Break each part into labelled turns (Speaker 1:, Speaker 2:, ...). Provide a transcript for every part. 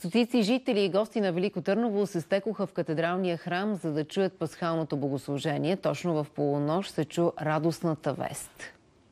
Speaker 1: Стотици жители и гости на Велико Търново се стекоха в катедралния храм, за да чуят пасхалното богослужение. Точно в полунощ се чу радостната вест.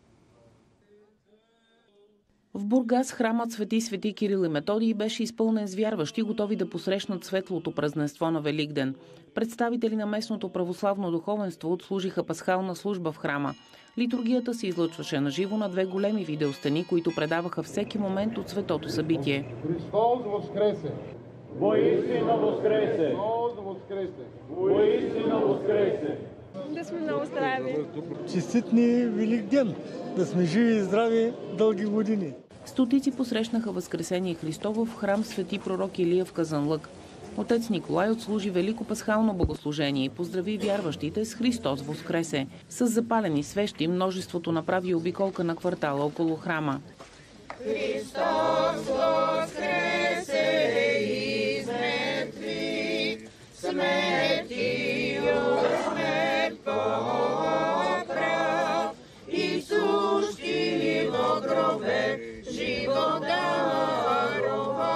Speaker 2: В Бургас храмът Свети Кирил и Методий беше изпълнен с вярващи, готови да посрещнат светлото празненство на Великден. Представители на местното православно духовенство отслужиха пасхална служба в храма. Литургията се излъчваше на живо на две големи видеостени, които предаваха всеки момент от светото събитие.
Speaker 3: Христос воскресе!
Speaker 4: Воистина воскресе! Воистина воскресе!
Speaker 5: Да сме много здрави!
Speaker 6: Честит ни Велик ден! Да сме живи и здрави дълги години!
Speaker 2: Стотици посрещнаха Възкресение Христово в храм Свети пророк Илия в Казанлък. Отец Николай отслужи велико пасхално богослужение и поздрави вярващите с Христос воскресе. С запалени свещи множеството направи обиколка на квартала около храма.
Speaker 7: Христос воскресе из мертвих, смерти смерть поправ, и сущи во гробе живот дарова.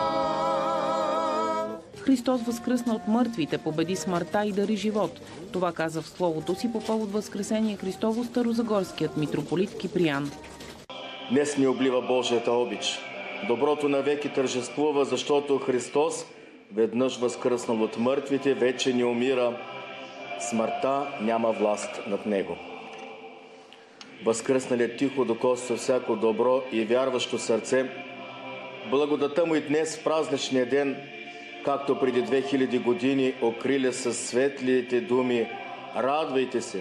Speaker 2: Христос възкръсна от мъртвите, победи смъртта и дари живот. Това каза в словото си по повод Възкресение Христово старозагорският митрополит Киприян.
Speaker 8: Днес ни облива Божията обич. Доброто навеки тържествува, защото Христос, веднъж възкръснал от мъртвите, вече не умира. Смъртта няма власт над него. Възкръсналият тихо докосва всяко добро и вярващо сърце. Благодата му и днес в празничния ден, както преди 2000 години, окриля със светлите думи: радвайте се!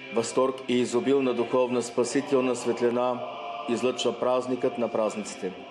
Speaker 8: Възторг и изобилна духовна спасителна светлина излъчва празникът на празниците.